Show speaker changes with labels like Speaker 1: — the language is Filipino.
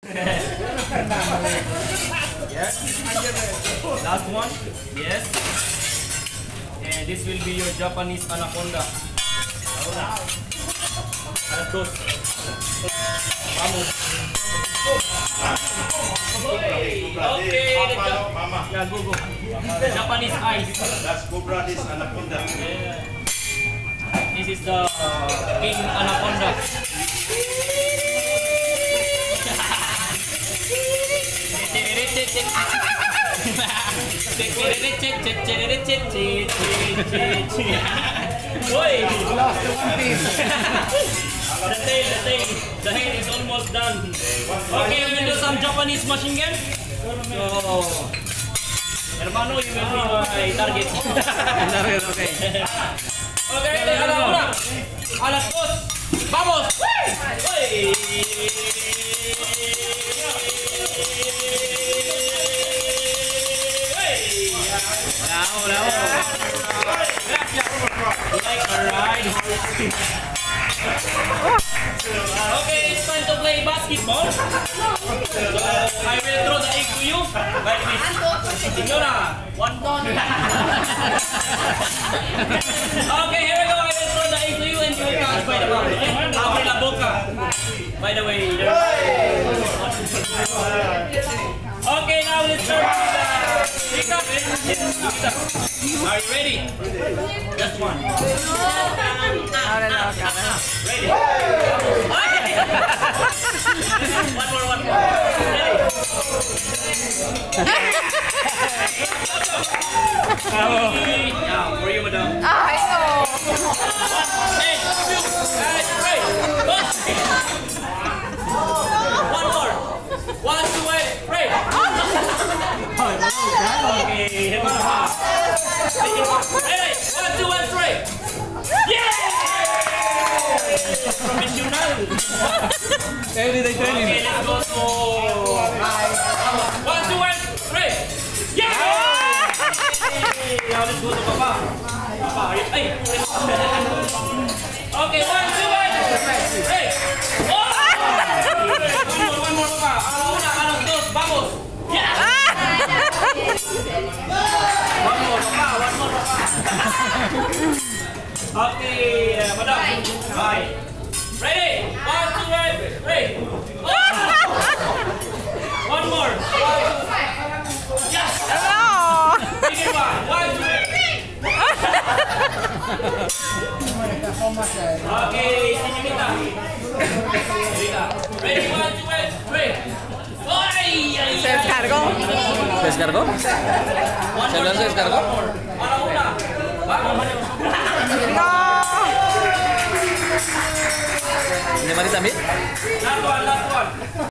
Speaker 1: Yes. Last one. Yes. And this will be your Japanese anaconda. Alas dos. Vamos. Okay. Yeah, go. Japanese ice.
Speaker 2: That's Cobra, this anaconda.
Speaker 1: Yeah. This is the king anaconda. Oi!
Speaker 3: Lost the one piece.
Speaker 1: The tail. The head is almost done. Okay, we will do some Japanese machine gun. So, hermano, you will be my target.
Speaker 3: Okay.
Speaker 1: Okay, una. A las dos. Vamos. ¡Uy!
Speaker 3: Bravo.
Speaker 1: Gracias. Like a ride. Okay, it's time to play basketball. So I will throw the egg to you. Like this. Señora, one ball. Okay, here we go. I will throw the egg to you and you will catch by the ball. Abre la boca. By the way. Okay, now let's start with the recap. Are you ready? Just one. Ready? One more. Ready? Now, for you, madam. Hey, one more. 1, 2, 3. Okay, hey, 1, 2, 3. Yeah! Professional.
Speaker 3: Everyday training.
Speaker 1: Okay, let's go to 1, 2, 3. Yeah! Now let's go to Papa. Hey. Okay, 1, 2, 3. Oh! One more, Papa. Una, a los dos, vamos. Yeah! One more, Papa. Okay, madam. Bye. Ready? 1, 2, 3. Oh! One more. 1, 2. Yes! Bigger one. 1, 2, 3. Okay, señorita. Ready? 1, 2, 3.
Speaker 4: ¿Se descargó?
Speaker 3: ¿Se descargó? ¿Se descargó?
Speaker 1: Para una. Vamos.
Speaker 4: ¡No!
Speaker 3: ¿De Mari también?
Speaker 1: Last one.